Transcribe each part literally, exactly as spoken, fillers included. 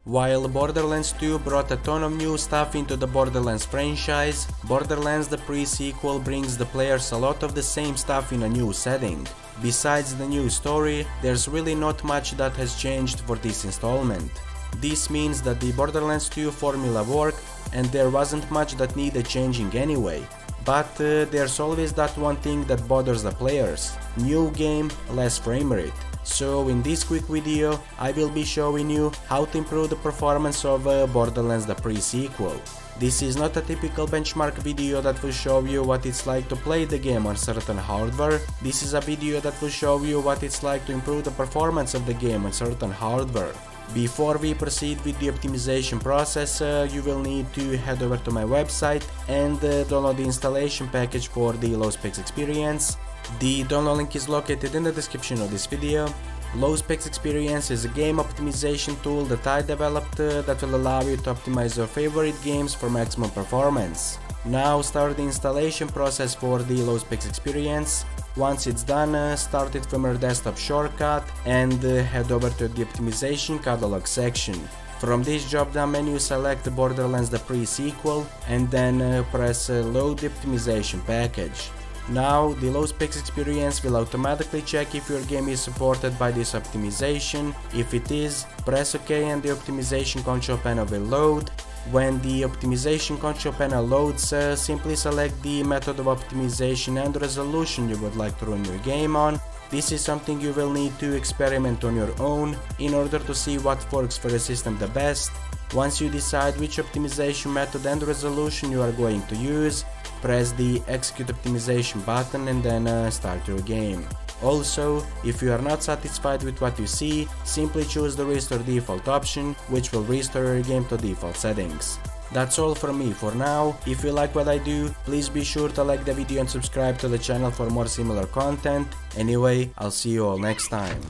While Borderlands two brought a ton of new stuff into the Borderlands franchise, Borderlands the pre-sequel brings the players a lot of the same stuff in a new setting. Besides the new story, there's really not much that has changed for this installment. This means that the Borderlands two formula worked and there wasn't much that needed changing anyway. But uh, there's always that one thing that bothers the players. New game, less frame rate. So in this quick video, I will be showing you how to improve the performance of uh, Borderlands the pre-sequel. This is not a typical benchmark video that will show you what it's like to play the game on certain hardware. This is a video that will show you what it's like to improve the performance of the game on certain hardware. Before we proceed with the optimization process, uh, you will need to head over to my website and uh, download the installation package for the low specs experience. The download link is located in the description of this video. Low specs experience is a game optimization tool that I developed uh, that will allow you to optimize your favorite games for maximum performance. Now start the installation process for the low specs experience. Once it's done, uh, start it from your desktop shortcut and uh, head over to the optimization catalog section. From this drop down menu, select Borderlands the pre-sequel and then uh, press uh, load the optimization package. Now the low specs experience will automatically check if your game is supported by this optimization. If it is, press OK and the optimization control panel will load. When the optimization control panel loads, uh, simply select the method of optimization and resolution you would like to run your game on. This is something you will need to experiment on your own in order to see what works for your system the best. Once you decide which optimization method and resolution you are going to use, press the execute optimization button and then uh, start your game. Also, if you are not satisfied with what you see, simply choose the restore default option, which will restore your game to default settings. That's all from me for now. If you like what I do, please be sure to like the video and subscribe to the channel for more similar content. Anyway, I'll see you all next time.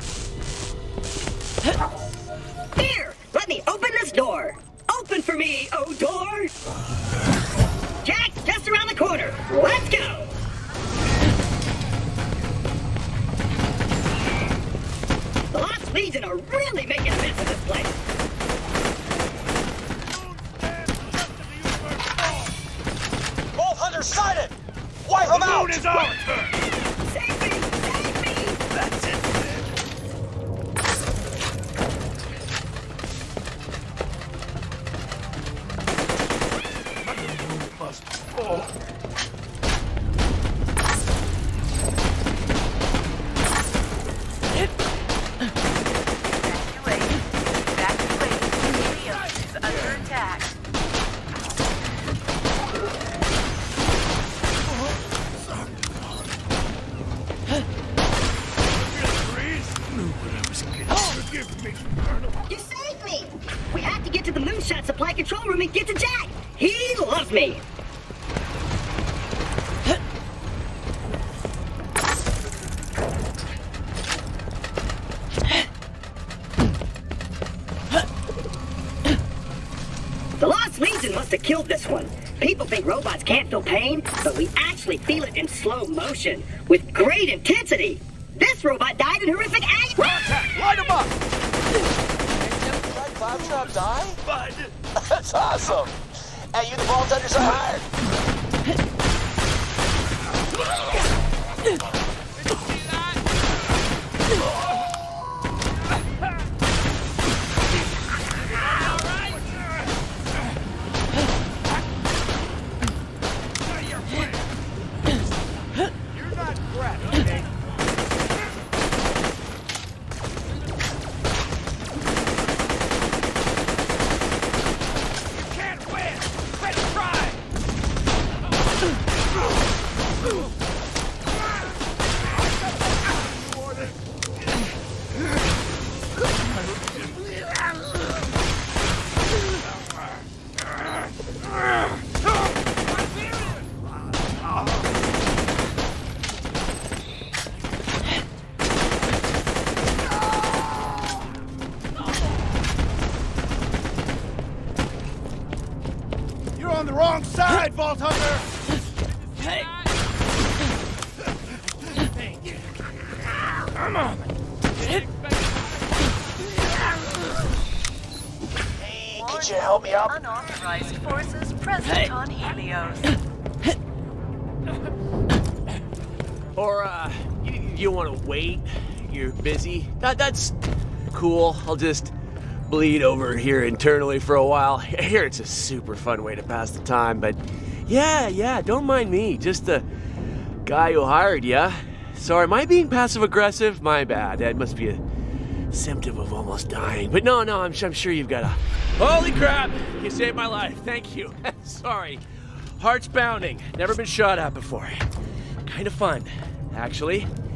Here, let me open this door. Open for me, oh door! Jack's just around the corner. Let's go! The Lost Legion are really making a mess of this place. Vault Hunter sighted! Wipe them out! The moon is our turn! Save me! Save me! That's it! Must fall. You saved me! We have to get to the moonshot supply control room and get to Jack! He loves me! The Lost Legion must have killed this one. People think robots can't feel pain, but we actually feel it in slow motion, with great intensity. This robot died in horrific agony. Contact! Light him up! Did Claptrap die? Bud! That's awesome! Hey, you the Vault Hunters are hired! You're not crap, okay? You're on the wrong side, Vault Hunter! Hey! Come on! Yep. Unauthorized forces present Hey. on Helios. Or, uh, you, you want to wait? You're busy? That, that's cool. I'll just bleed over here internally for a while. I hear it's a super fun way to pass the time, but yeah, yeah, don't mind me. Just the guy who hired ya. Sorry, am I being passive-aggressive? My bad. That must be a symptom of almost dying. But no, no, I'm, I'm sure you've got a... Holy crap! You saved my life. Thank you. Sorry. Heart's pounding. Never been shot at before. Kind of fun, actually.